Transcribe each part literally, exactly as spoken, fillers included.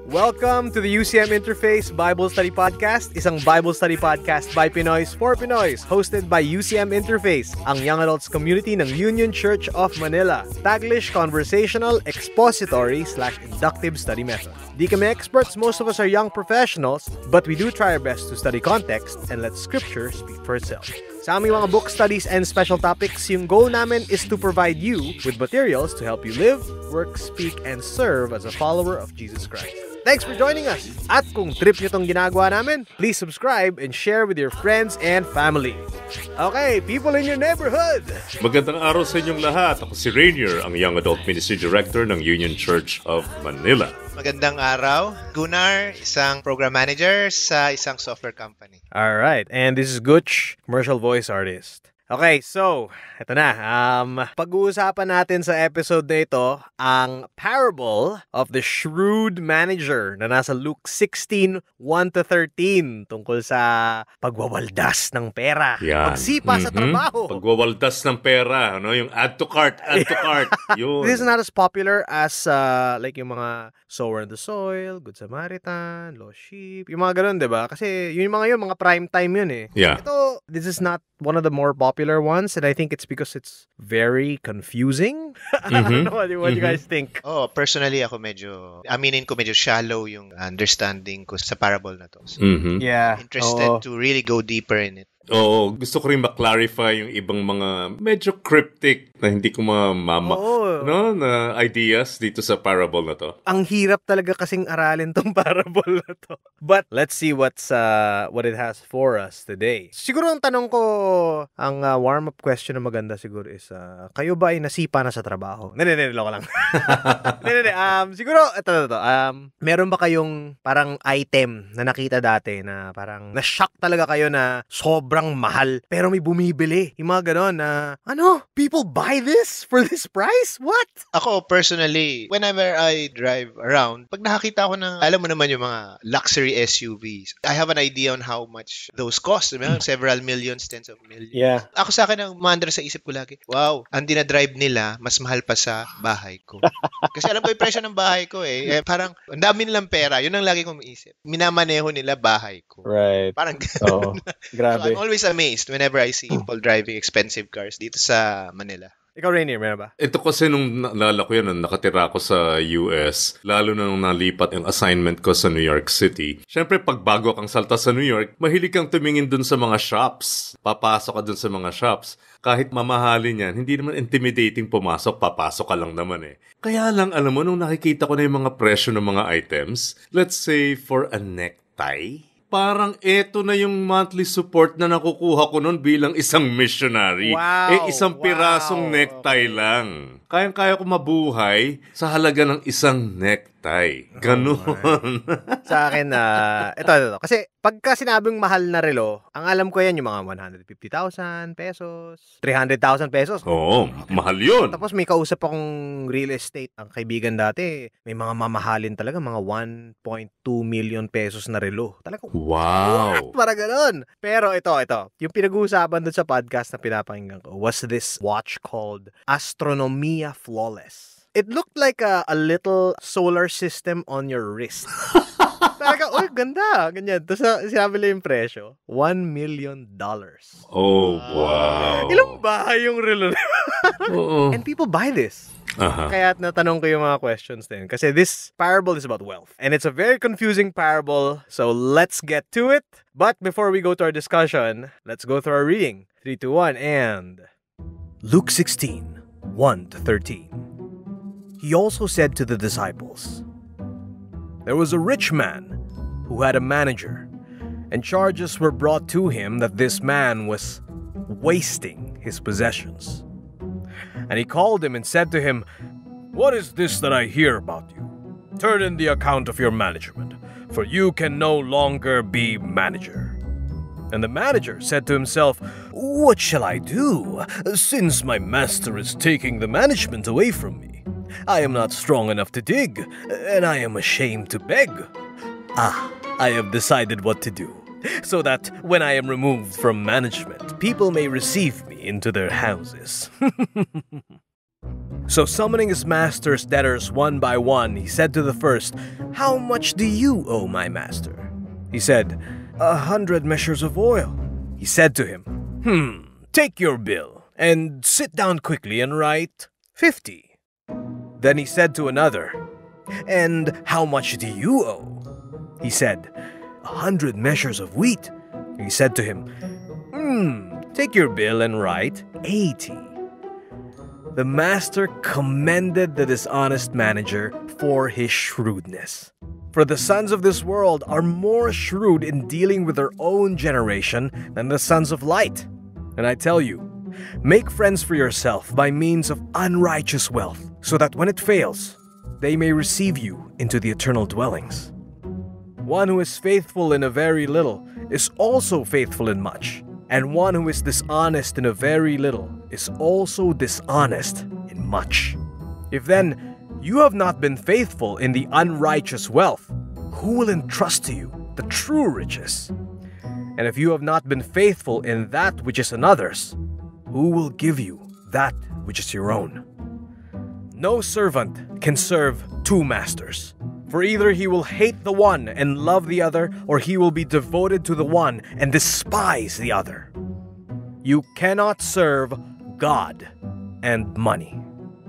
Welcome to the U C M Interface Bible Study Podcast, isang Bible study podcast by Pinoys for Pinoys, hosted by U C M Interface, ang young adults community ng Union Church of Manila. Taglish, conversational, expository, slash inductive study method. Di kami experts, most of us are young professionals, but we do try our best to study context and let Scripture speak for itself. Sa aming mga book studies and special topics, yung goal namin is to provide you with materials to help you live, work, speak, and serve as a follower of Jesus Christ. Thanks for joining us! At kung trip nyo tong ginagawa namin, please subscribe and share with your friends and family. Okay, people in your neighborhood! Magandang araw sa inyong lahat. Ako si Rainier, ang Young Adult Ministry Director ng Union Church of Manila. Magandang araw. Gunnar, isang program manager sa isang software company. Alright, and this is Gutch, commercial voice artist. Okay, so, eto na. Um, pag-uusapan natin sa episode na ito ang parable of the shrewd manager na nasa Luke sixteen, one to thirteen tungkol sa pagwawaldas ng pera. Yan. Pagsipa mm-hmm. sa trabaho. Pagwawaldas ng pera, ano? Yung add to cart, add to cart. Yun. This is not as popular as uh, like yung mga sower in the soil, Good Samaritan, Lost Sheep, yung mga ganun, diba? Kasi yun yung mga yun, mga prime time yun eh. Yeah. Ito, this is not one of the more popular ones, and I think it's because it's very confusing. Mm-hmm. I don't know what, what mm-hmm. you guys think. Oh, personally ako medyo, aminin ko medyo shallow yung understanding ko sa parable na to. So, mm-hmm. Yeah. Interested oh. to really go deeper in it. Oo, gusto ko rin ma-clarify yung ibang mga medyo cryptic na hindi ko mamama, oh. no, na ideas dito sa parable na to. Ang hirap talaga kasing aralin tong parable na to. But let's see what's uh, what it has for us today. Siguro ang tanong ko, ang uh, warm-up question na maganda siguro is, uh, kayo ba ay nasipa na sa trabaho? Nene, nene, loko lang. Nene, nene, um, siguro, ito, ito, ito, um, meron ba kayong parang item na nakita dati na parang na-shock talaga kayo na sobrang mahal, pero may bumibili. Yung mga ganon na, ano? People buy this for this price? What? Ako, personally, whenever I drive around, pag nakakita ko ng, alam mo naman yung mga luxury S U Vs, I have an idea on how much those cost. Diba? Several millions, tens of millions. Yeah. Ako sa akin, ang mandra sa isip ko lagi, wow, ang dinadrive nila, mas mahal pa sa bahay ko. Kasi alam ko yung presyo ng bahay ko eh. eh parang, ang dami nilang pera. Yun ang lagi kong isip. Minamaneho nila bahay ko. Right. Parang Oo. Grabe. So, I'm always amazed whenever I see people driving expensive cars dito sa Manila. Ikaw, Rainier, meron ba? Ito kasi nung naalala ko yan, nung nakatira ko sa U S, lalo na nung nalipat yung assignment ko sa New York City. Siyempre, pag bago kang salta sa New York, mahilig kang tumingin dun sa mga shops. Papasok ka dun sa mga shops. Kahit mamahalin yan, hindi naman intimidating pumasok, papasok ka lang naman eh. Kaya lang, alam mo, nung nakikita ko na yung mga presyo ng mga items, let's say for a necktie, parang eto na yung monthly support na nakukuha ko nun bilang isang missionary. Wow, eh, isang pirasong wow. necktie lang. Kayang-kaya ko mabuhay sa halaga ng isang necktie. Ganun. Oh, sa akin, uh, ito, ito, ito. Kasi pagka sinabing mahal na relo, ang alam ko yan yung mga one hundred fifty thousand pesos, three hundred thousand pesos. Oo, mahal yun. Tapos may kausap akong real estate. Ang kaibigan dati, may mga mamahalin talaga, mga one point two million pesos na relo. Talaga, wow. what? Para ganun. Pero ito, ito. Yung pinag-uusapan doon sa podcast na pinapakinggan ko was this watch called Astronomia Flawless. It looked like a, a little solar system on your wrist. Talaga, oh, ganda. Ganyan. Tapos uh, sinabi lang yung presyo. One million dollars. Oh, wow. Ilang bahay yung relo? Oo. And people buy this. Uh-huh. Kaya natanong ko yung mga questions din. Kasi this parable is about wealth. And it's a very confusing parable. So let's get to it. But before we go to our discussion, let's go through our reading. three, two, one, and... Luke sixteen, one to thirteen. He also said to the disciples, "There was a rich man who had a manager, and charges were brought to him that this man was wasting his possessions. And he called him and said to him, 'What is this that I hear about you? Turn in the account of your management, for you can no longer be manager.' And the manager said to himself, 'What shall I do, since my master is taking the management away from me? I am not strong enough to dig, and I am ashamed to beg. Ah, I have decided what to do, so that when I am removed from management, people may receive me into their houses.'" So summoning his master's debtors one by one, he said to the first, "How much do you owe my master?" He said, "A hundred measures of oil." He said to him, "Hmm, take your bill, and sit down quickly and write fifty." Then he said to another, "And how much do you owe?" He said, "A hundred measures of wheat." He said to him, "Hmm, take your bill and write eighty." The master commended the dishonest manager for his shrewdness. For the sons of this world are more shrewd in dealing with their own generation than the sons of light. And I tell you, make friends for yourself by means of unrighteous wealth, so that when it fails, they may receive you into the eternal dwellings. One who is faithful in a very little is also faithful in much, and one who is dishonest in a very little is also dishonest in much. If then you have not been faithful in the unrighteous wealth, who will entrust to you the true riches? And if you have not been faithful in that which is another's, who will give you that which is your own? No servant can serve two masters, for either he will hate the one and love the other, or he will be devoted to the one and despise the other. You cannot serve God and money.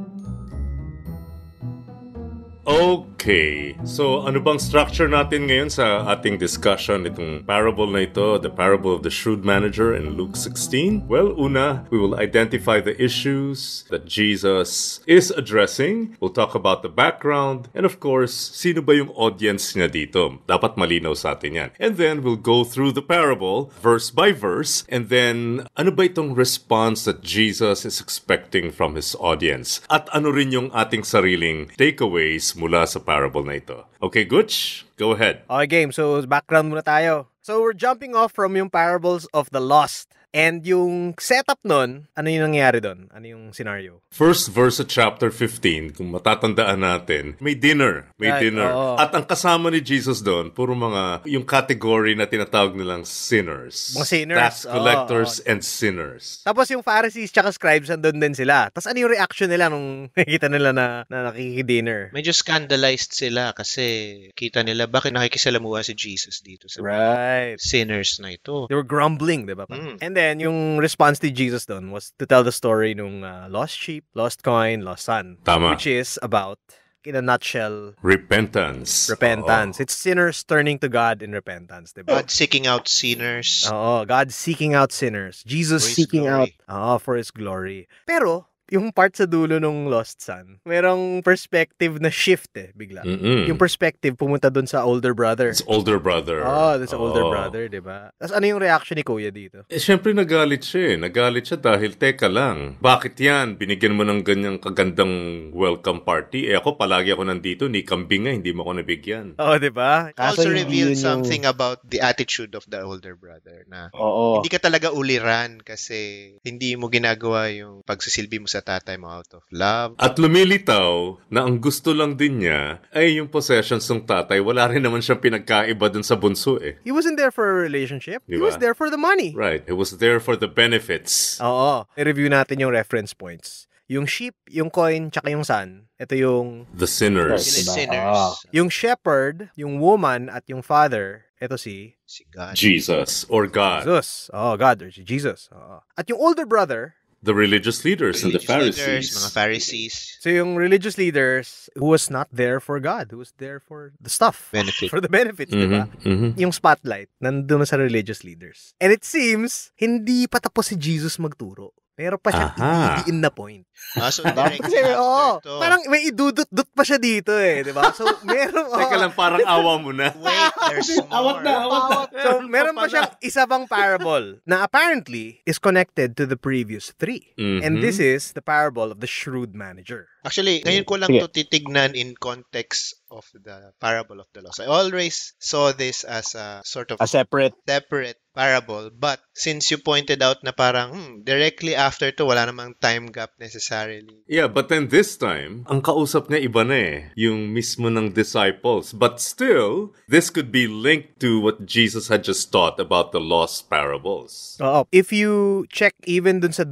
Okay. So, ano bang structure natin ngayon sa ating discussion itong parable na ito, the parable of the shrewd manager in Luke sixteen? Well, una, we will identify the issues that Jesus is addressing. We'll talk about the background. And of course, sino ba yung audience niya dito? Dapat malinaw sa atin yan. And then, we'll go through the parable, verse by verse. And then, ano ba itong response that Jesus is expecting from his audience? At ano rin yung ating sariling takeaways mula sa parable na ito. Okay, Gutch, go ahead. Okay, game. So, background muna tayo. So, we're jumping off from yung parables of the lost. And yung setup nun, ano yung nangyari doon? Ano yung scenario? First verse of chapter fifteen, kung matatandaan natin, may dinner. May Right, dinner. oo. At ang kasama ni Jesus doon, puro mga, yung category na tinatawag nilang sinners. Mga sinners, Tax oo, collectors oo. and sinners. Tapos yung Pharisees tsaka scribes, andun din sila. Tapos ano yung reaction nila nung nakikita nila na, na nakikidinner? Medyo scandalized sila kasi kita nila bakit nakikisalamuha si Jesus dito sa Right. sinners na ito. They were grumbling, di ba? Mm. And then, yung response ni Jesus doon was to tell the story nung uh, lost sheep, lost coin, lost son. Tama. Which is about, in a nutshell, Repentance. repentance. It's sinners turning to God in repentance, di ba? God seeking out sinners. Oo, God seeking out sinners. Jesus For His seeking out glory. oo, for His glory. Pero, yung part sa dulo nung lost son, merong perspective na shift eh, bigla. Mm-mm. Yung perspective pumunta dun sa older brother. It's older brother. Oh, dun sa older Oo. brother, di ba? Tapos ano yung reaction ni Kuya dito? Eh, syempre nagalit siya eh. Nagalit siya dahil, teka lang, bakit yan? Binigyan mo ng ganyang kagandang welcome party. Eh ako, palagi ako nandito, ni kambing nga, hindi mo ako nabigyan. Oh, di ba? Also hindi revealed yun yung- something about the attitude of the older brother na Oo. hindi ka talaga uliran kasi hindi mo ginagawa yung pagsisilbi mo sa tatay mo out of love. At lumilitaw na ang gusto lang din niya ay yung possessions ng tatay. Wala rin naman siyang pinagkaiba dun sa bunso eh. He wasn't there for a relationship. He Di was ba? there for the money. Right. It was there for the benefits. Oo. I-review natin yung reference points. Yung sheep, yung coin, tsaka yung son. Ito yung The sinners. Sila Diba? sinners. Ah. yung shepherd, yung woman, at yung father. Ito si Si God. Jesus or God. Jesus. Oh, God. Or si Jesus. Oo. At yung older brother, The religious leaders and the Religious Pharisees. leaders, mga Pharisees. so yung religious leaders who was not there for God, who was there for the stuff. Benefit. For the benefits, di ba? Mhm, mhm. Yung spotlight, nandun na sa religious leaders. And it seems, hindi pa tapos si Jesus magturo. Meron pa siyang Aha. ididiin na point. Ah, so direct Kasi, oo, after to. parang may idudut-dut pa siya dito eh, di ba? So, meron, oo. Teka lang, parang awa mo na. Wait, there's more. Awat na, awat na. So, meron pa siyang isa pang parable na apparently is connected to the previous three. Mhm. And this is the parable of the shrewd manager. Actually, ngayon ko lang Sige. to titignan in context of the parable of the lost. I always saw this as a sort of A separate. separate parable. But since you pointed out na parang hmm, directly after to, wala namang time gap necessarily. Yeah, but then this time, ang kausap niya iba na eh. Yung mismo ng disciples. But still, this could be linked to what Jesus had just taught about the lost parables. Oo. If you check even dun sa dulo,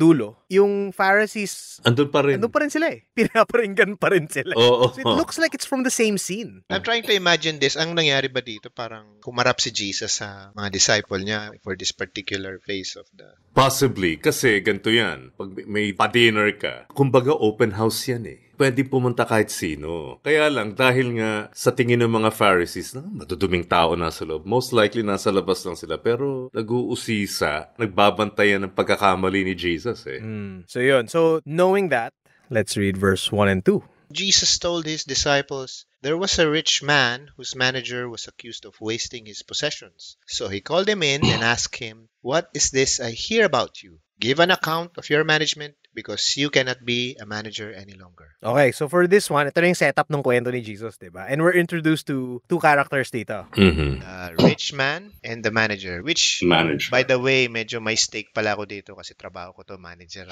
yung Pharisees, Andun pa rin. andun pa rin sila eh. Pinaparinggan pa rin sila. Oo. So it looks like it's from the same scene. I'm trying to imagine this. Ang nangyari ba dito? Parang kumarap si Jesus sa mga disciple niya for this particular phase of the... Possibly. Kasi ganito yan. Pag may pa-dinner ka, kumbaga open house yan eh. Pwede pumunta kahit sino. Kaya lang, dahil nga sa tingin ng mga Pharisees, na matuduming tao nasa loob, most likely nasa labas lang sila. Pero nag-uusisa, nagbabantayan ng pagkakamali ni Jesus eh. Mm. So yun. So knowing that, let's read verse one and two. Jesus told his disciples, there was a rich man whose manager was accused of wasting his possessions. So he called him in and asked him, what is this I hear about you? Give an account of your management because you cannot be a manager any longer. Okay, so for this one, ito na yung setup ng kwento ni Jesus, diba? And we're introduced to two characters dito. Mm-hmm. The rich man and the manager, which, Manager. by the way, medyo may stake pala ako dito kasi trabaho ko to, manager.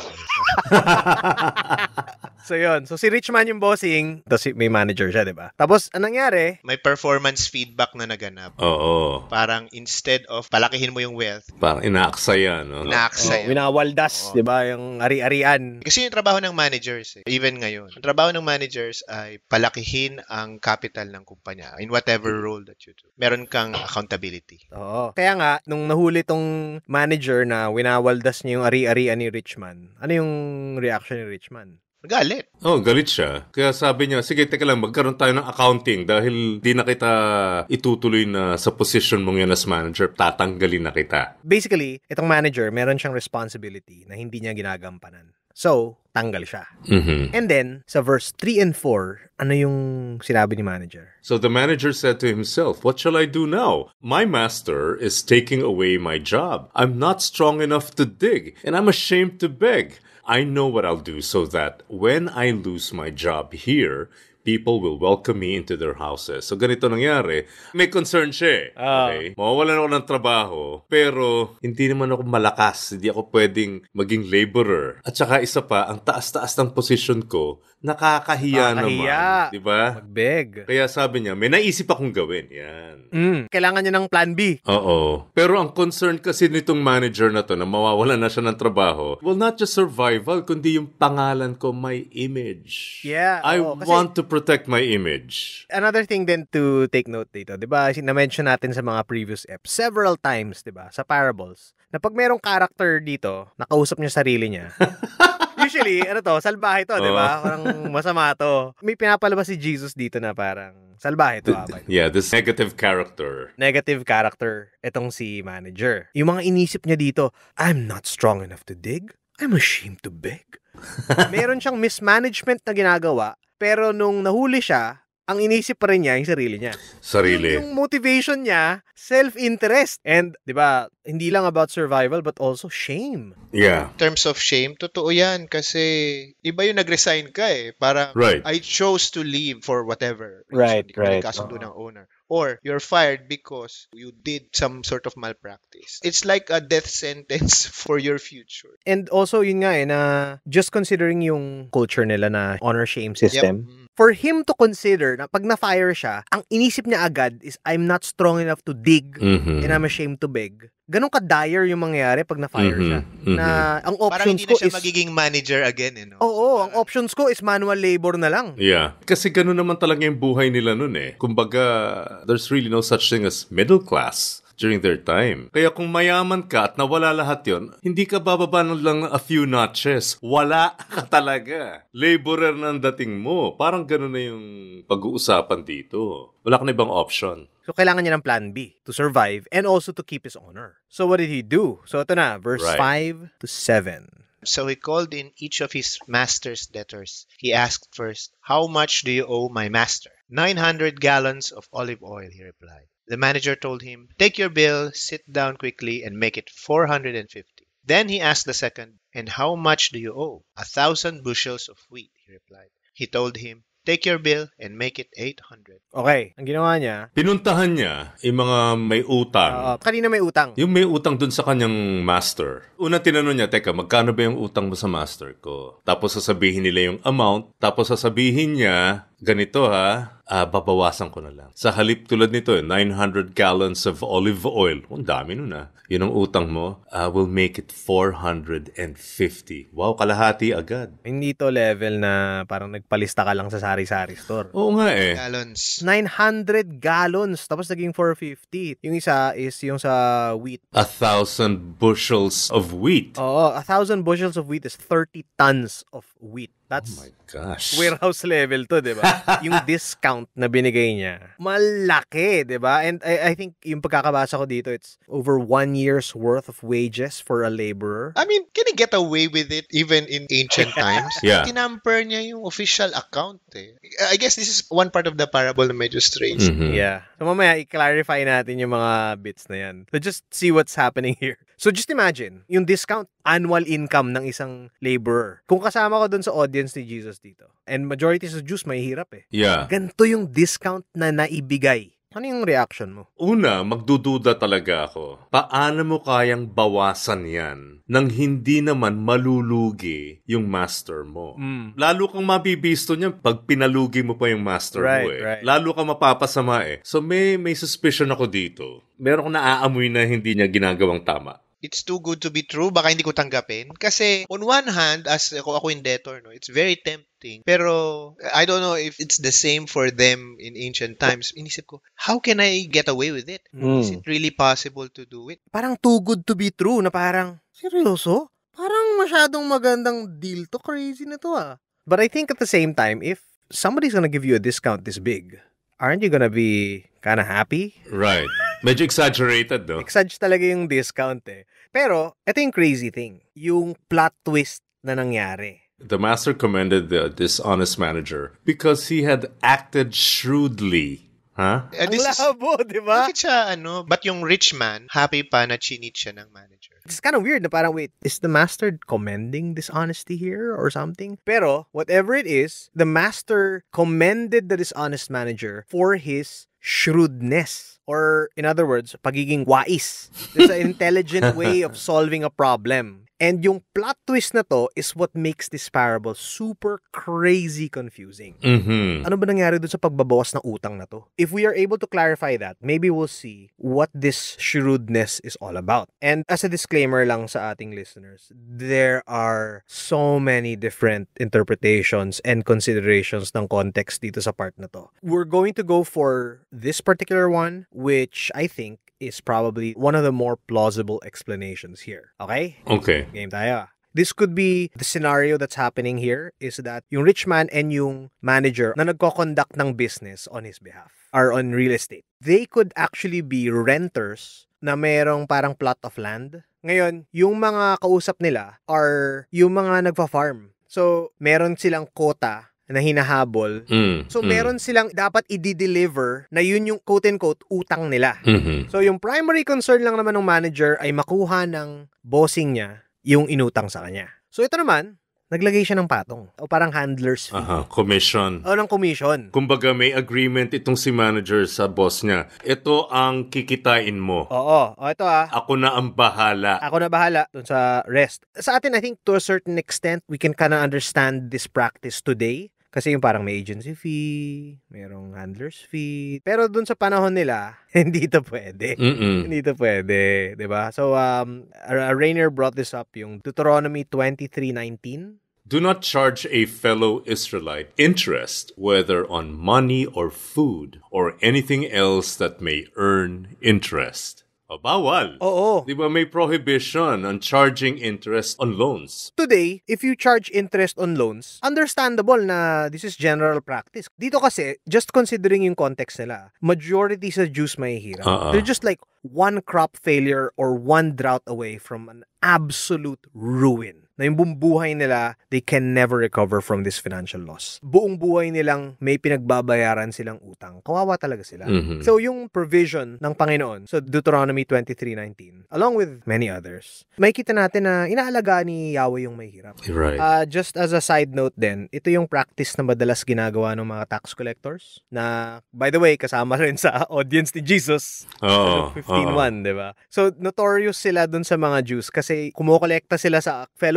So yun, so si rich man yung bossing, tapos may manager siya, diba? Tapos, anong nangyari? May performance feedback na naganap. Oo. Parang instead of palakihin mo yung wealth, Parang inaaksaya, no? inaaksaya. Oh, winawaldas, Oo. diba? Yung ari-arian. Kasi yung trabaho ng managers, eh, even ngayon, ang trabaho ng managers ay palakihin ang capital ng kumpanya in whatever role that you do. Meron kang accountability. Oo. Kaya nga, nung nahuli tong manager na winawaldas niya yung ari-arian ni Richman, ano yung reaction ni Richman? Galit. Oh, galit siya. Kaya sabi niya, sige, teka lang, magkaroon tayo ng accounting dahil di na kita itutuloy na sa position mong yan as manager, tatanggalin na kita. Basically, itong manager, meron siyang responsibility na hindi niya ginagampanan. So, tanggal siya. Mm-hmm. And then, sa verse three and four, ano yung sinabi ni manager? So the manager said to himself, what shall I do now? My master is taking away my job. I'm not strong enough to dig, and I'm ashamed to beg. I know what I'll do so that when I lose my job here, people will welcome me into their houses. So ganito nangyari. May concern siya eh. Ah. Okay? Mawawalan ako ng trabaho, pero hindi naman ako malakas. Hindi ako pwedeng maging laborer. At saka isa pa, ang taas-taas ng position ko, nakakahiya Nakakahiya. naman. Diba? Magbeg. Kaya sabi niya, may naisip akong gawin. Yan. Mm, kailangan niya ng plan B. Oo. Pero ang concern kasi nitong manager na to na mawawalan na siya ng trabaho, well, not just survival, kundi yung pangalan ko, my image. Yeah, I oo, kasi- want to protect my image. Another thing din to take note dito, 'di ba? Na-mention natin sa mga previous eps several times, 'di ba? Sa parables, na pag merong character dito, nakausap niya sarili niya. Usually, ano to, salbahe to, 'di ba? Parang masama to. May pinapalabas si Jesus dito na parang salbahe to, abay. Yeah, this negative character. Negative character itong si manager. Yung mga inisip niya dito, I'm not strong enough to dig. I'm ashamed to beg. Meron siyang mismanagement na ginagawa. Pero nung nahuli siya, ang inisip pa rin niya yung sarili niya. Sarili. Yung motivation niya, self-interest. And, di ba, hindi lang about survival but also shame. Yeah. In terms of shame, totoo yan kasi iba yung nag-resign ka eh. Parang, Right. I chose to leave for whatever reason. Right, Hindi ko right. nagkasundo ng owner. Or, you're fired because you did some sort of malpractice. It's like a death sentence for your future. And also, yun nga eh, na just considering yung culture nila na honor-shame system, Yep. for him to consider na pag na-fire siya, ang inisip niya agad is, I'm not strong enough to dig Mhm. and I'm ashamed to beg. Ganun ka-dire yung mangyayari pag na-fire Mhm, siya. mhm. Na ang Parang options hindi ko na siya is... magiging manager again eh, no? Oo, ang options ko is manual labor na lang. Yeah. Kasi ganun naman talaga yung buhay nila nun eh. Kumbaga, there's really no such thing as middle class during their time. Kaya kung mayaman ka at nawala lahat yon, hindi ka bababa ng lang a few notches. Wala ka talaga. Laborer na ang dating mo. Parang ganun na yung pag-uusapan dito. Wala ka na ibang option. So, kailangan niya ng plan B to survive and also to keep his honor. So, what did he do? So, ito na, verse Right. five to seven. So he called in each of his master's debtors. He asked first, how much do you owe my master? nine hundred gallons of olive oil, he replied. The manager told him, take your bill, sit down quickly, and make it four hundred fifty. Then he asked the second, and how much do you owe? A thousand bushels of wheat, he replied. He told him, take your bill and make it eight hundred. Okay, ang ginawa niya, Pinuntahan niya yung mga may utang. uh, kanina may utang. Yung may utang dun sa kanyang master. Una tinanong niya, teka, magkano ba yung utang mo sa master ko? Tapos sasabihin nila yung amount. Tapos sasabihin niya, Ganito ha, ah, babawasan ko na lang. Sa halip tulad nito, nine hundred gallons of olive oil. Ang dami nun ah. Yun ang utang mo, uh, will make it four hundred fifty. Wow, kalahati agad. Hindi to level na parang nagpalista ka lang sa sari-sari store. Oo nga eh. Gallons. nine hundred gallons, tapos naging four fifty. Yung isa is yung sa wheat. A thousand bushels of wheat. Oo, a thousand bushels of wheat is thirty tons of wheat. That's Oh my gosh. warehouse level to, di ba? Yung discount na binigay niya, malaki, di ba? And I, I think yung pagkakabasa ko dito, it's over one year's worth of wages for a laborer. I mean, can he get away with it even in ancient times? Yeah. Tinamper niya yung official account eh. I guess this is one part of the parable na medyo strange. Mhm. Yeah. So mamaya, i-clarify natin yung mga bits na yan. So just see what's happening here. So just imagine, yung discount, annual income ng isang laborer. Kung kasama ko dun sa audience ni Jesus dito, and majority sa Jews may hirap eh. Yeah. Ganito yung discount na naibigay. Ano yung reaction mo? Una, magdududa talaga ako. Paano mo kayang bawasan yan nang hindi naman malulugi yung master mo? Mm. Lalo kang mabibisto niyan pag pinalugi mo pa yung master Right, mo eh. right. Lalo kang mapapasama eh. So may may suspicion ako dito. Meron akong naaamoy na hindi niya ginagawang tama. It's too good to be true. Baka hindi ko tanggapin. Kasi, on one hand, as ako, ako yung debtor, no, it's very tempting. Pero, I don't know if it's the same for them in ancient times. Inisip ko, how can I get away with it? Mm. Is it really possible to do it? Parang too good to be true na parang, seryoso? Parang masyadong magandang deal to. Crazy na to ah. But I think at the same time, if somebody's gonna give you a discount this big, aren't you gonna be kinda happy? Right. Medyo exaggerated, no? Exage talaga yung discount eh. Pero, ito yung crazy thing. Yung plot twist na nangyari. The master commended the dishonest manager because he had acted shrewdly. Huh? And Ang this is, labo, di ba? bakit siya, ano, but yung rich man, happy pa na chinit siya ng manager. It's kind of weird na parang, wait, is the master commending dishonesty here or something? Pero, whatever it is, the master commended the dishonest manager for his shrewdness. Or, in other words, pagiging wais. There's an intelligent way of solving a problem. And yung plot twist na to is what makes this parable super crazy confusing. Mm-hmm. Ano ba nangyari dun sa pagbabawas ng utang na to? If we are able to clarify that, maybe we'll see what this shrewdness is all about. And as a disclaimer lang sa ating listeners, there are so many different interpretations and considerations ng context dito sa part na to. We're going to go for this particular one, which I think is probably one of the more plausible explanations here. Okay? Okay. Game tayo. This could be the scenario that's happening here is that yung rich man and yung manager na nagko-conduct ng business on his behalf or on real estate. They could actually be renters na mayroong parang plot of land. Ngayon, yung mga kausap nila are yung mga nagfa-farm. So, meron silang quota na hinahabol. Mm, So, mm. meron silang dapat i-deliver na yun yung quote-unquote utang nila. Mhm. So, yung primary concern lang naman ng manager ay makuha ng bossing niya yung inutang sa kanya. So, ito naman, naglagay siya ng patong o parang handler's fee Aha, commission. o ng commission. Kumbaga may agreement itong si manager sa boss niya. Ito ang kikitain mo. Oo. O, ito ah. Ako na ang bahala. Ako na bahala dun sa rest. Sa atin, I think to a certain extent, we can kind of understand this practice today. Kasi yung parang may agency fee, mayroong handler's fee. Pero dun sa panahon nila, hindi to pwede. Mm-mm. Hindi to pwede, 'di ba? So um uh, Rainer brought this up yung Deuteronomy twenty-three nineteen. Do not charge a fellow Israelite interest, whether on money or food, or anything else that may earn interest. O, bawal. Oo. Di ba may prohibition on charging interest on loans? Today, if you charge interest on loans, understandable na this is general practice. Dito kasi, just considering yung context nila, majority sa Jews may hirap. Uh-uh. They're just like one crop failure or one drought away from an absolute ruin. Na yung buong buhay nila, they can never recover from this financial loss. Buong buhay nilang may pinagbabayaran silang utang. Kawawa talaga sila. Mhm. So yung provision ng Panginoon, so Deuteronomy twenty-three nineteen, along with many others, makikita natin na inaalagaan ni Yahweh yung may hirap. Right. Uh, just as a side note din, ito yung practice na madalas ginagawa ng mga tax collectors na, by the way, kasama rin sa audience ni Jesus. Oo. fifteen one, di ba? So, notorious sila dun sa mga Jews kasi kumukolekta sila sa fellow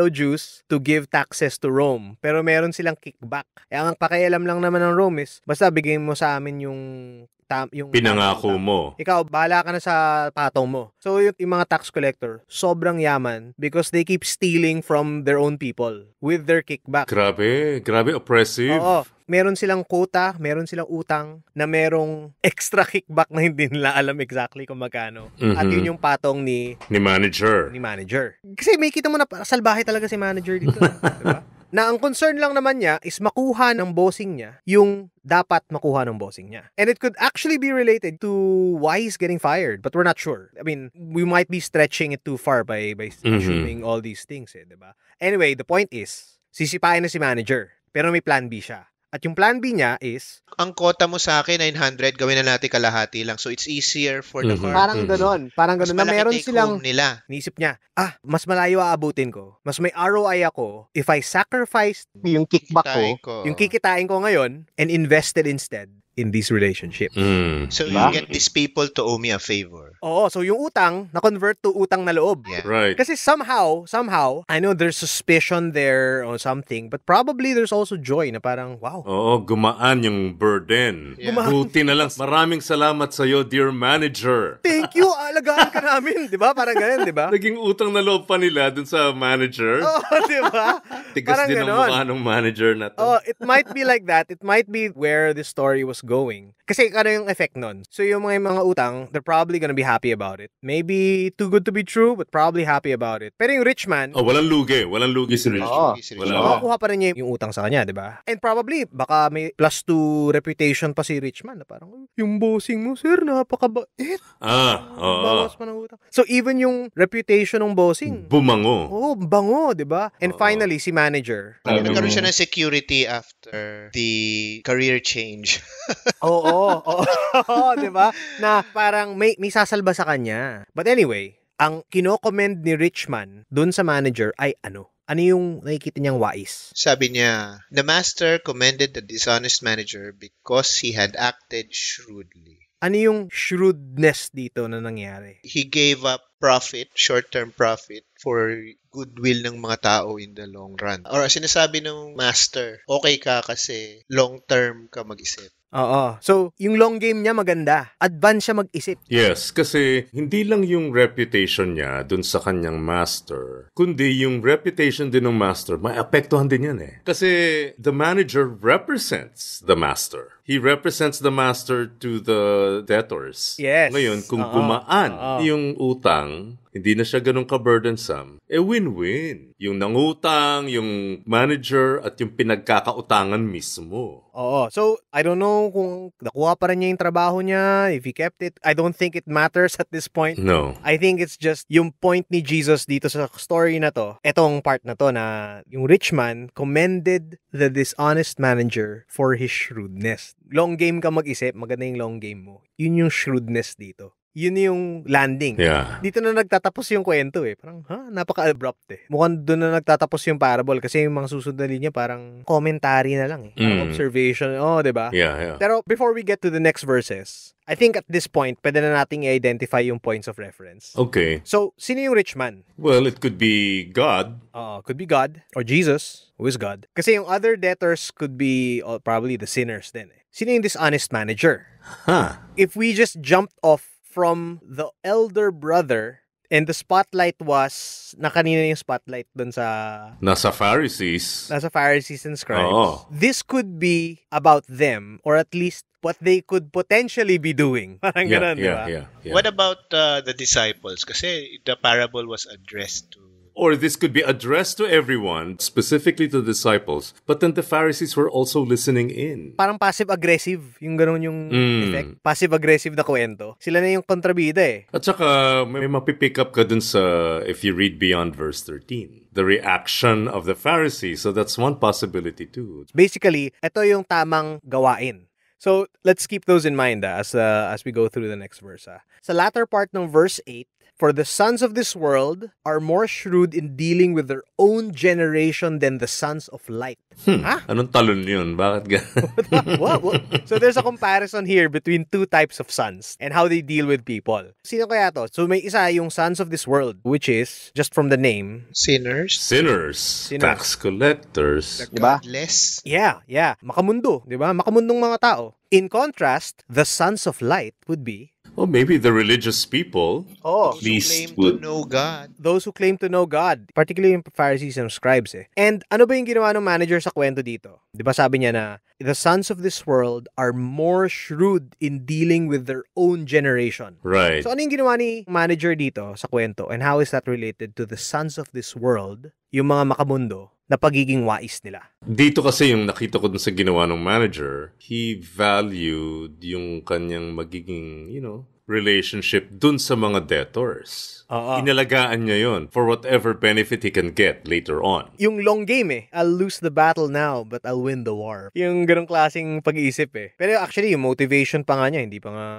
fellow Jews to give taxes to Rome. Pero meron silang kickback. Eh, ang pakialam lang naman ng Rome is, basta bigay mo sa amin yung tam, yung Pinangako tam, mo. Ikaw, bahala ka na sa patong mo. So, yung, yung mga tax collector, sobrang yaman because they keep stealing from their own people with their kickback. Grabe, grabe oppressive. Oo. Meron silang quota, meron silang utang na merong extra kickback na hindi nila alam exactly kung magkano. Mhm. At yun yung patong ni Ni manager. ni manager. Kasi may kita mo na salbahe talaga si manager dito. Diba? Na ang concern lang naman niya is makuha ng bossing niya yung dapat makuha ng bossing niya. And it could actually be related to why he's getting fired, but we're not sure. I mean, we might be stretching it too far by by Mhm. assuming all these things, eh, diba? Anyway, the point is, sisipain na si manager, pero may plan B siya. At yung plan B niya is, Ang quota mo sa akin, nine hundred, gawin na natin kalahati lang. So, it's easier for the Mhm. farm. parang Mhm. ganon, parang Mas ganon, na malaki meron take silang, home nila. nisip niya, ah, mas malayo aabutin ko. Mas may R O I ako if I sacrifice yung kickback Kikitain ko, ko. yung kikitain ko ngayon, and invested instead in these relationships. Mm. So, Diba? you get these people to owe me a favor. Oo, so yung utang, na-convert to utang na loob. Yeah. Right. Kasi somehow, somehow, I know there's suspicion there or something, but probably there's also joy na parang, wow. Oo, gumaan yung burden. Yeah. Gumaan. Buti na lang. Maraming salamat sa iyo, dear manager. Thank you, alagaan ka namin. Di ba? Parang ganyan, di ba? Naging utang na loob pa nila dun sa manager. Oo, di ba? Tigas parang din ang ganon. mukha ng manager na to. Oh, it might be like that. It might be where the story was going. Kasi ano yung effect nun? So yung mga mga utang, they're probably gonna be happy about it. Maybe too good to be true, but probably happy about it. Pero yung rich man, Oh, walang lugi. Walang lugi si Rich. Oo. Wala. makakuha pa rin niya yung utang sa kanya, di ba? And probably, baka may plus two reputation pa si rich man na parang, yung bossing mo, sir, napakabait. Ah, oo. Bawas pa ng utang. So even yung reputation ng bossing, Bumango. oh, bango, di ba? And Oo. finally, si manager. Ano, Sabi nagkaroon mo. siya ng security after the career change. Oo, oo, oo, di ba? Na parang may, may sasalba sa kanya. But anyway, ang kino-commend ni Richman dun sa manager ay ano? Ano yung nakikita niyang wais? Sabi niya, the master commended the dishonest manager because he had acted shrewdly. Ano yung shrewdness dito na nangyari? He gave up profit, short-term profit, for goodwill ng mga tao in the long run. Or sinasabi ng master, okay ka kasi long-term ka mag-isip. Oo. So, yung long game niya maganda. Advance siya mag-isip. Yes, kasi hindi lang yung reputation niya dun sa kanyang master, kundi yung reputation din ng master, maapektuhan din yan eh. Kasi the manager represents the master. He represents the master to the debtors. Yes. Ngayon, kung Oo. gumaan Oo. yung utang, hindi na siya ganun ka-burdensome, eh win-win. Yung nangutang, yung manager, at yung pinagkakautangan mismo. Oo. So, I don't know kung nakuha pa rin niya yung trabaho niya, if he kept it. I don't think it matters at this point. No. I think it's just yung point ni Jesus dito sa story na to. Etong part na to na yung rich man commended the dishonest manager for his shrewdness. Long game ka mag-isip, maganda yung long game mo. Yun yung shrewdness dito. Yun yung landing. Yeah. Dito na nagtatapos yung kwento eh. Parang, ha? Napaka-abrupt eh. Mukhang doon na nagtatapos yung parable kasi yung mga susunod na linya parang commentary na lang eh. Parang Mm. observation. Oh, diba? Yeah, yeah. Pero before we get to the next verses, I think at this point, pwede na nating i-identify yung points of reference. Okay. So, sino yung rich man? Well, it could be God. Uh, could be God or Jesus, who is God. Kasi yung other debtors could be uh, probably the sinners din eh. Sino yung dishonest manager? Huh. If we just jumped off from the elder brother and the spotlight was, na kanina yung spotlight dun sa Nasa Pharisees. nasa Pharisees and scribes. Oo. This could be about them or at least what they could potentially be doing. Parang Yeah, ganun, di yeah, ba? yeah, yeah. What about uh, the disciples? Kasi the parable was addressed to... Or this could be addressed to everyone, specifically to the disciples, but then the Pharisees were also listening in. Parang passive-aggressive, yung ganun yung Mm. effect. Passive-aggressive na kwento. Sila na yung kontrabida eh. At saka, may mapipick up ka dun sa, if you read beyond verse thirteen, the reaction of the Pharisees. So that's one possibility too. Basically, ito yung tamang gawain. So, let's keep those in mind ah, as uh, as we go through the next verse. Ah. Sa latter part ng verse eight, For the sons of this world are more shrewd in dealing with their own generation than the sons of light. Hmm. Ha? Anong talon yun? Bakit ganun? What? What? So there's a comparison here between two types of sons and how they deal with people. Sino kaya to? So may isa yung sons of this world, which is, just from the name, Sinners. Sinners, Sinners. tax collectors. The Diba? godless. yeah, yeah, makamundo, di ba? Makamundong mga tao. In contrast, the sons of light would be Well, maybe the religious people. oh, Those who least claim would- to know God. those who claim to know God, particularly yung Pharisees and scribes eh. And ano ba yung ginawa ng manager sa kwento dito? Di ba sabi niya na, the sons of this world are more shrewd in dealing with their own generation. Right. So ano yung ginawa ni manager dito sa kwento? And how is that related to the sons of this world, yung mga makamundo, na pagiging wais nila? Dito kasi yung nakita ko dun sa ginawa ng manager, he valued yung kanyang magiging, you know, relationship dun sa mga debtors. Oo. Inalagaan niya yon for whatever benefit he can get later on. Yung long game eh. I'll lose the battle now, but I'll win the war. Yung ganong klaseng pag-iisip eh. Pero actually, yung motivation pa nga niya, hindi pa nga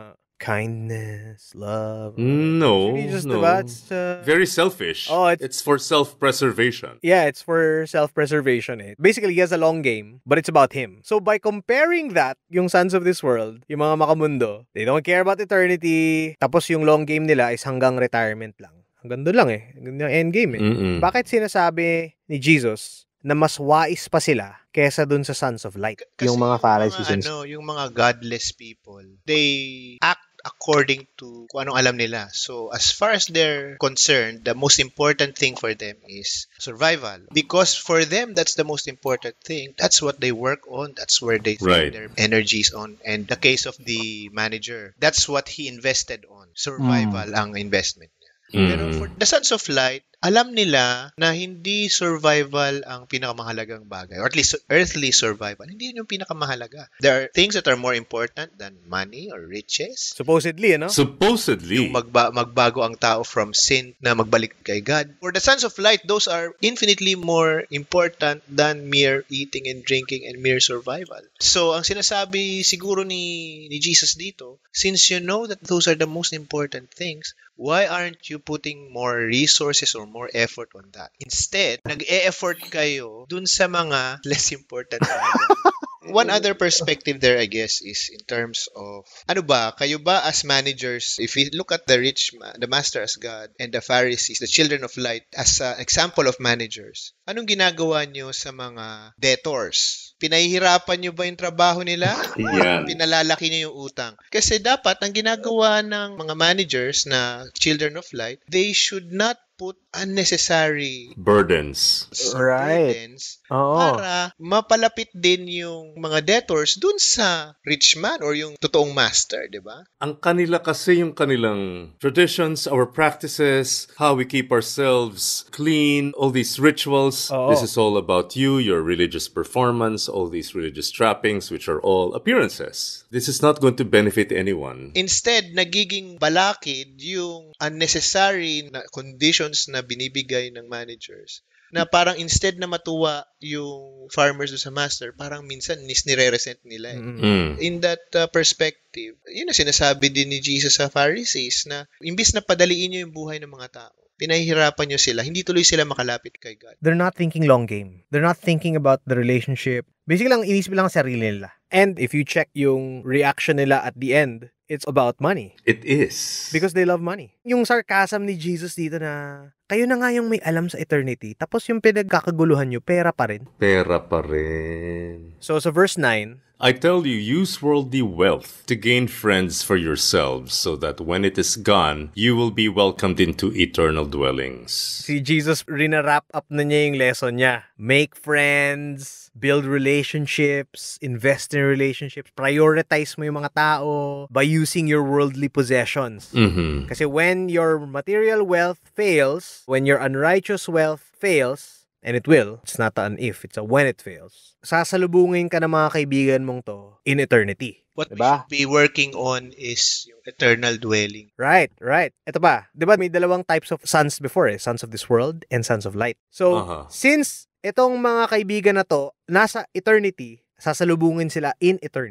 kindness, love. No, Actually, just, no. diba, it's, uh, Very selfish. Oh, it's- it's for self-preservation. yeah, it's for self-preservation eh. Basically, he has a long game, but it's about him. So by comparing that, yung sons of this world, yung mga makamundo, they don't care about eternity, tapos yung long game nila is hanggang retirement lang. Hanggang doon lang eh. Hanggang yung end game eh. Mm-mm. Bakit sinasabi ni Jesus na mas wais pa sila kesa dun sa sons of light? Kasi Yung mga Pharisees and- ano, yung mga godless people, they act according to kung anong alam nila. So, as far as they're concerned, the most important thing for them is survival. Because for them, that's the most important thing. That's what they work on. That's where they Right. spend their energies on. And the case of the manager, that's what he invested on. Survival ang investment niya. Pero Mm. for the sons of light, alam nila na hindi survival ang pinakamahalagang bagay. Or at least earthly survival. Hindi yun yung pinakamahalaga. There are things that are more important than money or riches. Supposedly, ano? Supposedly. Yung magba- magbago ang tao from sin na magbalik kay God. For the sons of light, those are infinitely more important than mere eating and drinking and mere survival. So, ang sinasabi siguro ni, ni Jesus dito, since you know that those are the most important things, why aren't you putting more resources or more effort on that? Instead, nag-e-effort kayo dun sa mga less important bagay. One other perspective there, I guess, is in terms of, ano ba, kayo ba as managers, if we look at the rich, ma- the master as God, and the Pharisees, the children of light, as an example of managers, anong ginagawa nyo sa mga debtors? Pinahihirapan nyo ba yung trabaho nila? Yan. Pinalalaki nyo yung utang? Kasi dapat, ang ginagawa ng mga managers na children of light, they should not put unnecessary Burdens. Right. burdens Oo. para mapalapit din yung mga debtors dun sa rich man or yung totoong master, di ba? Ang kanila kasi yung kanilang traditions, our practices, how we keep ourselves clean, all these rituals. Oo. This is all about you, your religious performance, all these religious trappings, which are all appearances. This is not going to benefit anyone. Instead, nagiging balakid yung unnecessary na conditions na binibigay ng managers na parang instead na matuwa yung farmers do sa master, parang minsan nis nire-resent nila eh. Mm. Mm. In that uh, perspective, yun ang sinasabi din ni Jesus sa Pharisees na imbis na padaliin nyo yung buhay ng mga tao, pinahihirapan nyo sila, hindi tuloy sila makalapit kay God. They're not thinking long game. They're not thinking about the relationship. Basically lang, inisip lang ang sarili nila. And if you check yung reaction nila at the end, it's about money. It is. Because they love money. Yung sarcasm ni Jesus dito na, kayo na nga yung may alam sa eternity, tapos yung pinagkakaguluhan nyo, pera pa rin. Pera pa rin. So sa verse nine, I tell you, use worldly wealth to gain friends for yourselves, so that when it is gone, you will be welcomed into eternal dwellings. si Jesus rinarap up na niya yung lesson niya. Make friends, build relationships, invest in relationships, prioritize mo yung mga tao by using your worldly possessions. Mm-hmm. Kasi when your material wealth fails, when your unrighteous wealth fails, and it will, it's not an if, it's a when it fails, sasalubungin ka ng mga kaibigan mong to in eternity. What Diba? we should be working on is yung eternal dwelling. Right, right. Ito pa, di ba may dalawang types of sons before eh, sons of this world and sons of light. So, Aha. since itong mga kaibigan na to, nasa eternity, sasalubungin sila in eternity.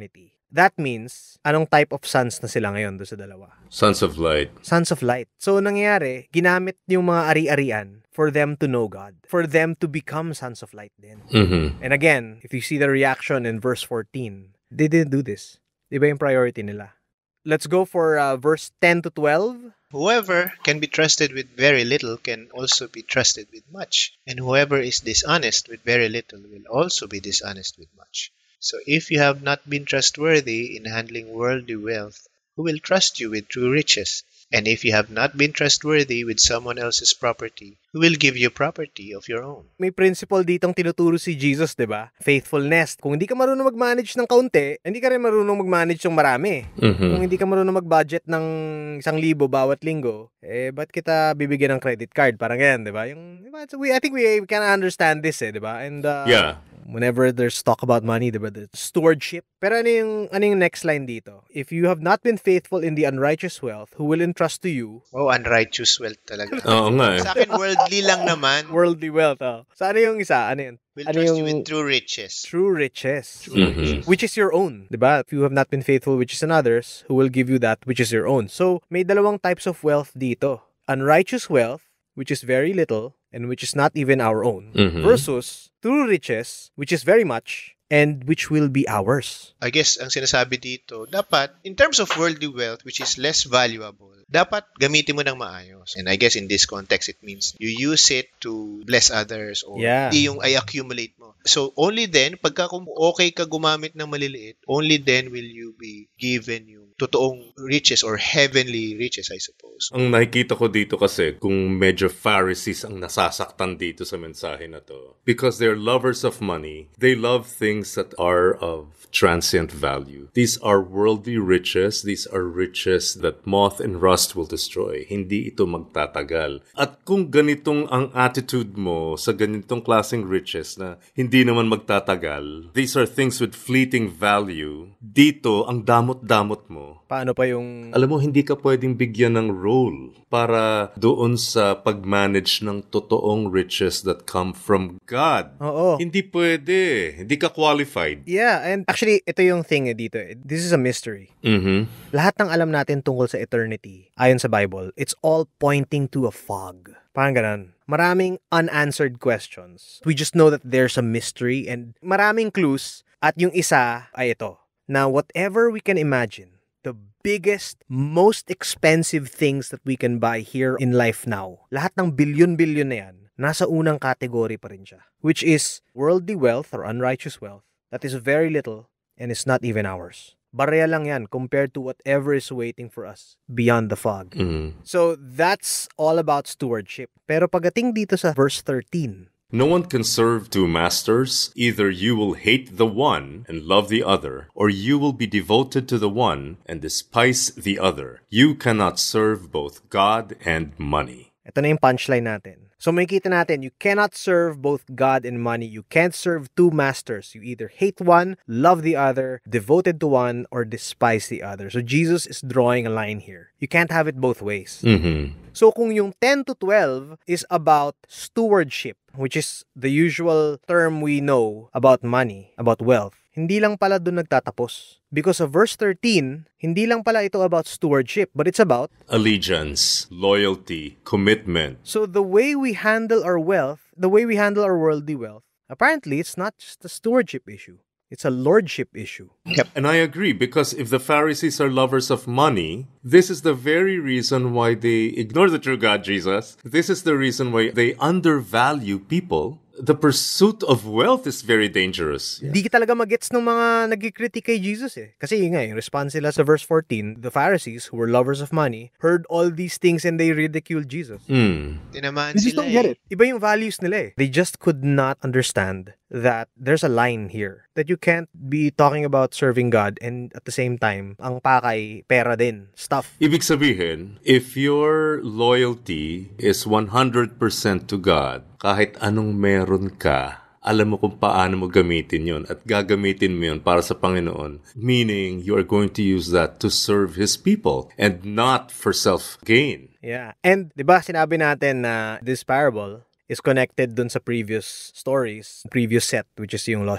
That means, anong type of sons na sila ngayon doon sa dalawa? Sons of light. Sons of light. So, nangyayari, ginamit yung mga ari-arian for them to know God. For them to become sons of light din. Mm-hmm. And again, if you see the reaction in verse fourteen, they didn't do this. Iba yung priority nila. Let's go for uh, verse ten to twelve. Whoever can be trusted with very little can also be trusted with much. And whoever is dishonest with very little will also be dishonest with much. So if you have not been trustworthy in handling worldly wealth, who will trust you with true riches? And if you have not been trustworthy with someone else's property, who will give you property of your own? May principle ditong tinuturo si Jesus, di ba? Faithfulness. Kung hindi ka marunong mag-manage ng kaunti, hindi ka rin marunong mag-manage ng marami. Mm-hmm. Kung hindi ka marunong mag-budget ng isang libo bawat linggo, eh, ba't kita bibigyan ng credit card? Parang ganyan, di ba? Yung, diba? So we, I think we can understand this, eh, di ba? And, uh, Yeah. whenever there's talk about money, diba, the stewardship. Pero ano yung, ano yung next line dito? If you have not been faithful in the unrighteous wealth, who will entrust to you? Oh, unrighteous wealth talaga. Oo nga eh. Sa akin, worldly lang naman. Worldly wealth. Oh. So ano yung isa? Ano yun? Will Ano trust yung you with true riches. true riches? Mhm. Which is your own. Diba? If you have not been faithful, which is another's, who will give you that, which is your own. So, may dalawang types of wealth dito. Unrighteous wealth, which is very little, and which is not even our own, Mhm. versus true riches, which is very much, and which will be ours. I guess ang sinasabi dito, dapat, in terms of worldly wealth, which is less valuable, dapat gamitin mo ng maayos. And I guess in this context, it means you use it to bless others or Yeah. hindi yung I accumulate mo. So, only then, pagka kung okay ka gumamit ng maliliit, only then will you be given yung totoong riches or heavenly riches, I suppose. Ang nakikita ko dito kasi kung medyo Pharisees ang nasasaktan dito sa mensahe na to. Because they're lovers of money. They love things that are of transient value. These are worldly riches. These are riches that moth and rust will destroy. Hindi ito magtatagal. At kung ganitong ang attitude mo sa ganitong klaseng riches na hindi naman magtatagal, these are things with fleeting value. Dito, ang damot-damot mo. Paano pa yung... Alam mo, hindi ka pwedeng bigyan ng role para doon sa pag-manage ng totoong riches that come from God. Oo. Hindi pwede. Hindi ka qualified. Yeah, and actually, ito yung thing eh, dito. This is a mystery. Mm-hmm. Lahat ng alam natin tungkol sa eternity, ayon sa Bible, it's all pointing to a fog. Parang ganun. Maraming unanswered questions. We just know that there's a mystery and maraming clues. At yung isa ay ito. Now, whatever we can imagine, the biggest, most expensive things that we can buy here in life now, lahat ng bilyon-bilyon na yan, nasa unang category pa rin siya. Which is worldly wealth or unrighteous wealth that is very little and is not even ours. Barya lang yan compared to whatever is waiting for us beyond the fog. Mm-hmm. So, that's all about stewardship. Pero pagdating dito sa verse thirteen, No one can serve two masters. Either you will hate the one and love the other, or you will be devoted to the one and despise the other. You cannot serve both God and money. ito na yung punchline natin. So, makikita natin, you cannot serve both God and money. You can't serve two masters. You either hate one, love the other, devoted to one, or despise the other. So, Jesus is drawing a line here. You can't have it both ways. Mm-hmm. So, kung yung ten to twelve is about stewardship, which is the usual term we know about money, about wealth, hindi lang pala doon nagtatapos. Because of verse thirteen, hindi lang pala ito about stewardship, but it's about Allegiance, loyalty, commitment. so the way we handle our wealth, the way we handle our worldly wealth, apparently it's not just a stewardship issue. It's a lordship issue. And I agree, because if the Pharisees are lovers of money, this is the very reason why they ignore the true God, Jesus. This is the reason why they undervalue people. The pursuit of wealth is very dangerous. Hindi ka talaga magets ng mga nagkikritik kay Jesus eh. Kasi yun nga, yung response nila sa verse fourteen, the Pharisees, who were lovers of money, heard all these things and they ridiculed Jesus. Hmm. Tinamaan They just sila don't get eh. it. Iba yung values nila eh. They just could not understand that there's a line here. That you can't be talking about serving God and at the same time, ang pakay, pera din, stuff. Ibig sabihin, if your loyalty is one hundred percent to God, kahit anong meron ka, alam mo kung paano mo gamitin yon at gagamitin mo yon para sa Panginoon. Meaning, you are going to use that to serve His people and not for self-gain. Yeah. And, di ba, sinabi natin na this parable is connected dun sa previous stories, previous set, which is yung lost sheep,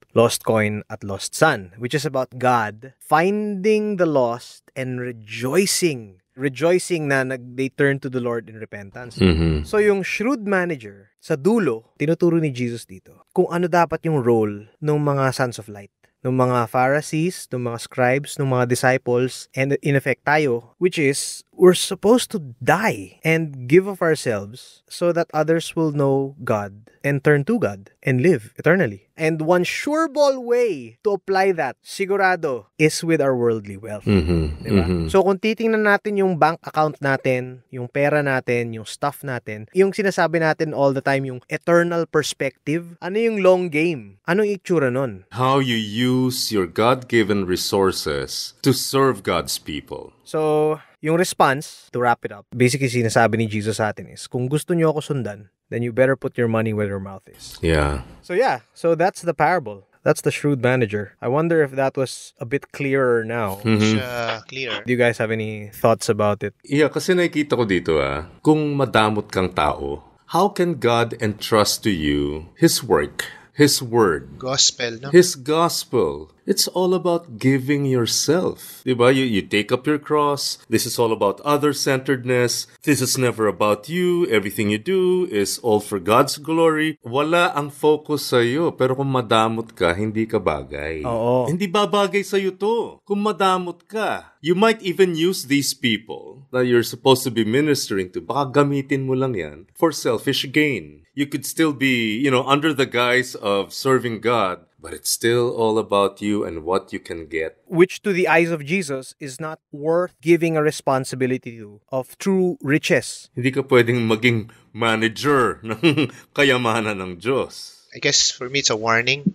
Lost Coin at Lost Son, which is about God finding the lost and rejoicing. Rejoicing na nag, they turn to the Lord in repentance. Mhm. So yung shrewd manager, sa dulo, tinuturo ni Jesus dito kung ano dapat yung role ng mga sons of light, ng mga Pharisees, ng mga scribes, ng mga disciples, and in effect tayo, which is, we're supposed to die and give of ourselves so that others will know God and turn to God and live eternally. And one sureball way to apply that, sigurado, is with our worldly wealth. Mhm. Diba? Mhm. So kung titingnan natin yung bank account natin, yung pera natin, yung stuff natin, yung sinasabi natin all the time, yung eternal perspective, ano yung long game? Anong itsura nun? How you use your God-given resources to serve God's people. So, yung response, to wrap it up, basically sinasabi ni Jesus sa atin is, kung gusto niyo ako sundan, then you better put your money where your mouth is. Yeah. So yeah, so that's the parable. That's the shrewd manager. I wonder if that was a bit clearer now. Mhm. Siya clear. Do you guys have any thoughts about it? Yeah, kasi nakikita ko dito ah, kung madamot kang tao, how can God entrust to you His work, His word, Gospel, no? His gospel? It's all about giving yourself. Diba? You, you take up your cross. This is all about other-centeredness. This is never about you. Everything you do is all for God's glory. Wala ang focus sa'yo. Pero kung madamot ka, hindi ka bagay. Oo. Hindi babagay sa'yo to. Kung madamot ka, you might even use these people that you're supposed to be ministering to. Baka gamitin mo lang yan for selfish gain. You could still be, you know, under the guise of serving God, but it's still all about you and what you can get. Which to the eyes of Jesus is not worth giving a responsibility to of true riches. Hindi ka pwedeng maging manager ng kayamanan ng Diyos. I guess for me, it's a warning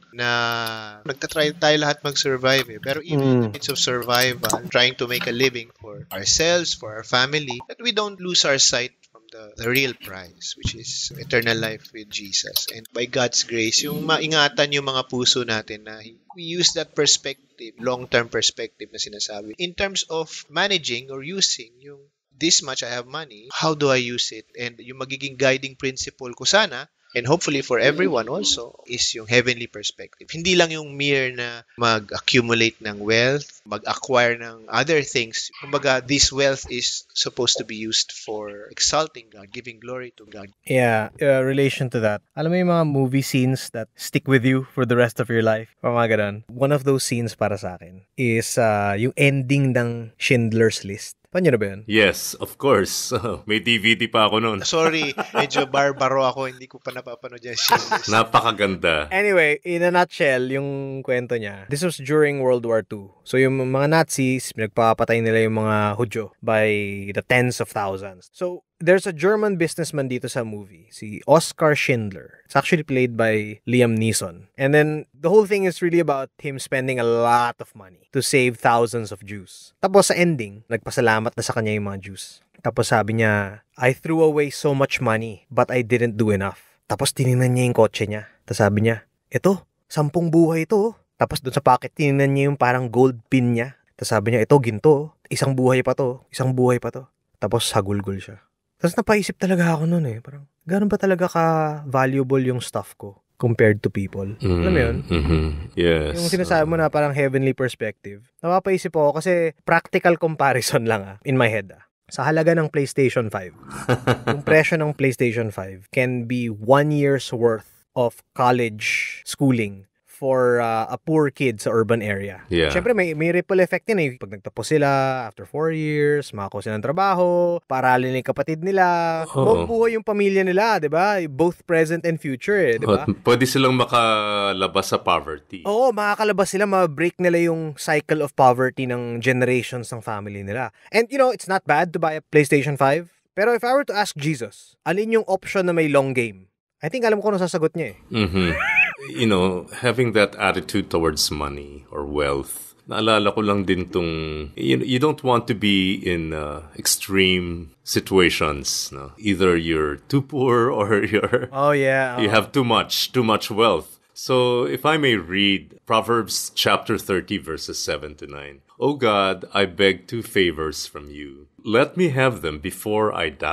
na nagtatry tayo lahat mag-survive eh. Pero even in the midst of survival, trying to make a living for ourselves, for our family, that we don't lose our sight from the, the real prize, which is eternal life with Jesus. And by God's grace, yung maingatan yung mga puso natin na we use that perspective, long-term perspective na sinasabi. In terms of managing or using yung this much I have money, how do I use it? And yung magiging guiding principle ko sana, and hopefully for everyone also, is yung heavenly perspective. Hindi lang yung mere na mag-accumulate ng wealth, mag-acquire ng other things. Kumbaga, this wealth is supposed to be used for exalting God, giving glory to God. Yeah, uh, relation to that. Alam mo yung mga movie scenes that stick with you for the rest of your life? Mga ganun. One of those scenes para sa akin is uh, yung ending ng Schindler's List. Paano na ba yun? Yes, of course. May D V D pa ako noon. Sorry, medyo barbaro ako. Hindi ko pa napapanood yung Schindler's List. Napakaganda. Anyway, in a nutshell, yung kwento niya, this was during World War Two. So yung mga Nazis, nagpapatay nila yung mga Hudyo by the tens of thousands. So there's a German businessman dito sa movie, si Oskar Schindler. It's actually played by Liam Neeson. And then the whole thing is really about him spending a lot of money to save thousands of Jews. Tapos sa ending, nagpasalamat na sa kanya yung mga Jews. Tapos sabi niya, I threw away so much money, but I didn't do enough. Tapos tinignan niya yung kotse niya. Tapos sabi niya, ito, sampung buhay ito. Tapos doon sa pocket, tinignan niya yung parang gold pin niya. Tapos sabi niya, ito, ginto. Isang buhay pa to. Isang buhay pa to. Tapos hagulgol siya. Tapos napaisip talaga ako noon eh. Parang, gano'n ba talaga ka-valuable yung stuff ko compared to people? Mm, Alam mo yun? Mm-hmm. Yes. Yung sinasabi mo na parang heavenly perspective. Napapaisip ako kasi practical comparison lang ah, in my head ah. Sa halaga ng PlayStation five, yung presyo ng PlayStation five can be one year's worth of college schooling for uh, a poor kid sa urban area. Yeah. Siyempre, may, may ripple effect din eh. Pag nagtapos sila, after four years, makakuha sila ng trabaho, paralin yung kapatid nila, Oo. mabubuhay yung pamilya nila, di ba? Both present and future eh, di ba? At pwede silang makalabas sa poverty. Oo, makakalabas sila, ma-break nila yung cycle of poverty ng generations ng family nila. And you know, it's not bad to buy a PlayStation five. Pero if I were to ask Jesus, alin yung option na may long game? I think alam ko ano sasagot niya eh. Mm-hmm. You know, having that attitude towards money or wealth, naalala ko lang din tong, you, you don't want to be in uh, extreme situations. No? Either you're too poor or you're Oh yeah. you have too much, too much wealth. So if I may read Proverbs chapter thirty, verses seven to nine. O God, I beg two favors from you. Let me have them before I die.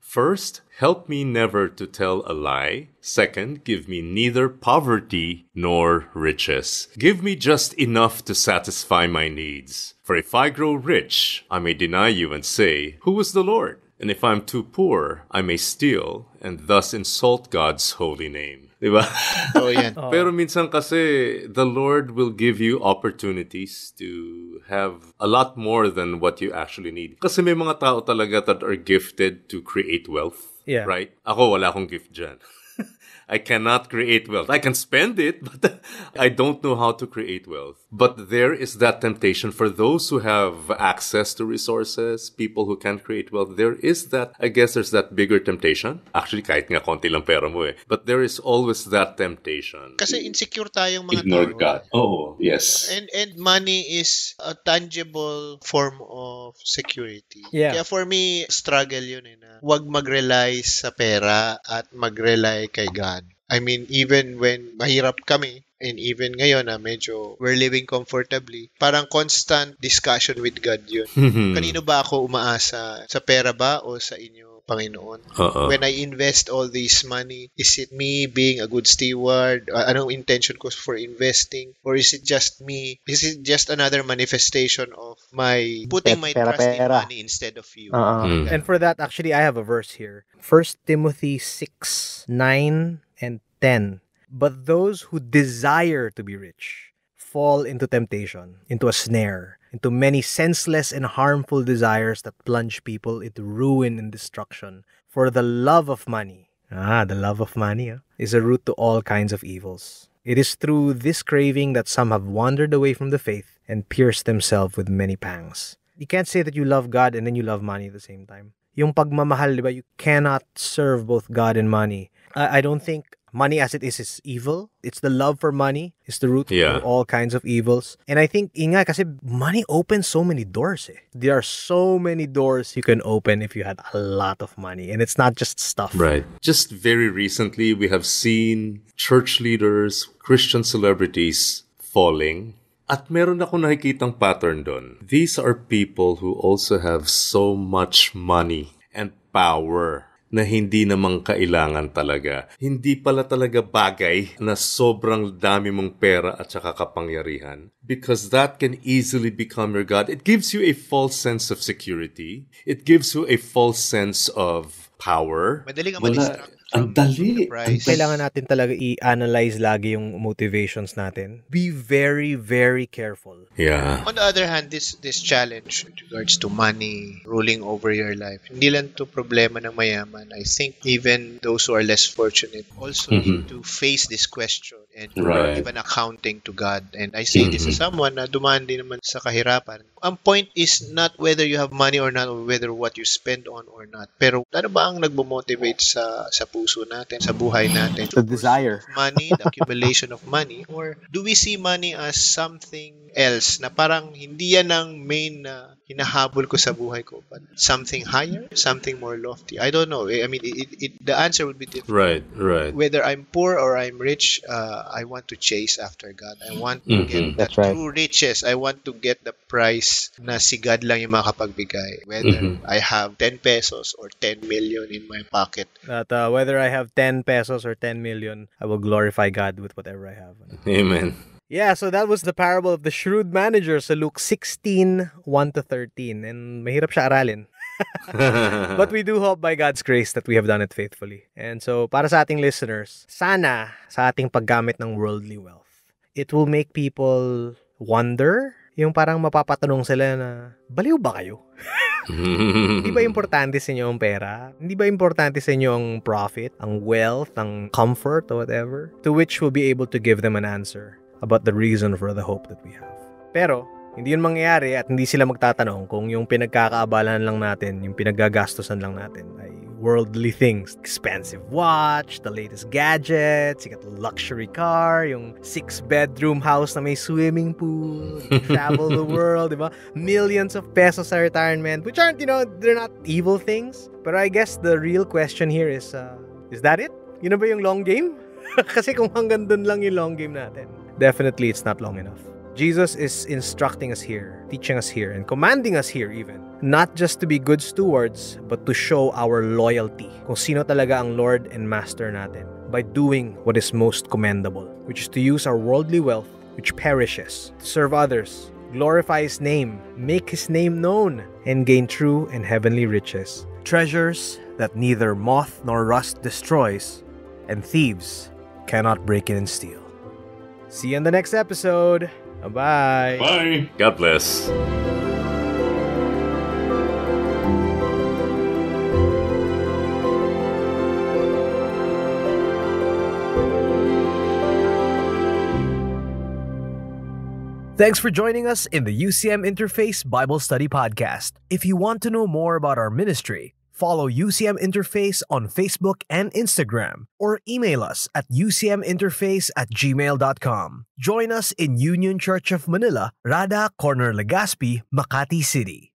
First, help me never to tell a lie. Second, give me neither poverty nor riches. Give me just enough to satisfy my needs. For if I grow rich, I may deny you and say, who is the Lord? And if I'm too poor, I may steal and thus insult God's holy name. Diba? Oh, yan. Pero minsan kasi, the Lord will give you opportunities to have a lot more than what you actually need. Kasi may mga tao talaga that are gifted to create wealth. Yeah. Right? Ako, wala akong gift dyan. I cannot create wealth. I can spend it, but I don't know how to create wealth. But there is that temptation for those who have access to resources, people who can create wealth. There is that, I guess there's that bigger temptation. Actually, kahit nga konti lang pera mo eh. But there is always that temptation. Kasi insecure tayong mga Ignore tao. God. Oh, yes. And and money is a tangible form of security. Yeah. Kaya for me, struggle yun eh, na huwag mag-rely sa pera at mag-rely kay God. I mean, even when mahirap kami, and even ngayon na medyo we're living comfortably, parang constant discussion with God yun. Kanino ba ako umaasa? Sa pera ba o sa inyo, Panginoon? Uh-uh. When I invest all this money, is it me being a good steward? Uh, anong intention ko for investing? Or is it just me? Is it just another manifestation of my putting my Pera, trust in pera. money instead of you? Oo. Mm. And for that, actually, I have a verse here. First Timothy six, nine, and ten. But those who desire to be rich fall into temptation, into a snare, into many senseless and harmful desires that plunge people into ruin and destruction. For the love of money, ah, the love of money, ah, is a root to all kinds of evils. It is through this craving that some have wandered away from the faith and pierced themselves with many pangs. You can't say that you love God and then you love money at the same time. Yung pagmamahal, di ba? You cannot serve both God and money. I, I don't think money as it is is evil. It's the love for money. It's the root Yeah. of all kinds of evils. And I think, inga, kasi money opens so many doors eh. There are so many doors you can open if you had a lot of money. And it's not just stuff. Right. Just very recently, we have seen church leaders, Christian celebrities falling. At meron ako nakikitang pattern doon. These are people who also have so much money and power na hindi namang kailangan talaga. Hindi pala talaga bagay na sobrang dami mong pera at saka kapangyarihan. Because that can easily become your God. It gives you a false sense of security. It gives you a false sense of power. Madaling ang Wala. madistract Ang from dali. the prize. Kailangan natin talaga i-analyze lagi yung motivations natin. Be very, very careful. Yeah. On the other hand, this this challenge with regards to money ruling over your life, hindi lang to problema ng mayaman. I think even those who are less fortunate also need to face this question and Right. give an accounting to God. And I say this as someone na dumaan din naman sa kahirapan. Ang point is not whether you have money or not, or whether what you spend on or not. Pero ano ba ang nagmo-motivate sa sa puso natin, sa buhay natin? The desire. Money, the accumulation of money, or do we see money as something else na parang hindi yan ang main na hinahabol ko sa buhay ko, but something higher, something more lofty? I don't know. I mean, it, it, the answer would be different. Right, right. Whether I'm poor or I'm rich, uh, I want to chase after God. I want to Mhm. get the That's right. true riches. I want to get the price na si God lang yung makapagbigay. Whether Mhm. I have ten pesos or ten million in my pocket. That uh, whether I have ten pesos or ten million, I will glorify God with whatever I have. Amen. Yeah, so that was the parable of the shrewd manager sa Luke sixteen, one to thirteen. And mahirap siya aralin. But we do hope by God's grace that we have done it faithfully. And so, para sa ating listeners, sana sa ating paggamit ng worldly wealth, it will make people wonder, yung parang mapapatanong sila na, baliw ba kayo? Hindi ba importante sa inyo ang pera? Hindi ba importante sa inyo ang profit, ang wealth, ang comfort, or whatever? To which we'll be able to give them an answer about the reason for the hope that we have. Pero, hindi yun mangyayari at hindi sila magtatanong kung yung pinagkakaabalahan lang natin, yung pinaggagastusan lang natin ay worldly things. Expensive watch, the latest gadgets, you got the luxury car, yung six-bedroom house na may swimming pool, travel the world, di ba? Millions of pesos sa retirement, which aren't, you know, they're not evil things. But I guess the real question here is, uh, is that it? Yun na ba yung long game? Kasi kung hanggang dun lang yung long game natin, definitely it's not long enough. Jesus is instructing us here, teaching us here, and commanding us here even, not just to be good stewards, but to show our loyalty kung sino talaga ang Lord and Master natin by doing what is most commendable, which is to use our worldly wealth, which perishes, to serve others, glorify His name, make His name known, and gain true and heavenly riches, treasures that neither moth nor rust destroys, and thieves cannot break in and steal. See you in the next episode. Bye-bye. Bye. God bless. Thanks for joining us in the U C M Interface Bible Study Podcast. If you want to know more about our ministry, follow U C M Interface on Facebook and Instagram, or email us at u c m interface at gmail dot com. Join us in Union Church of Manila, Rada, Corner Legazpi, Makati City.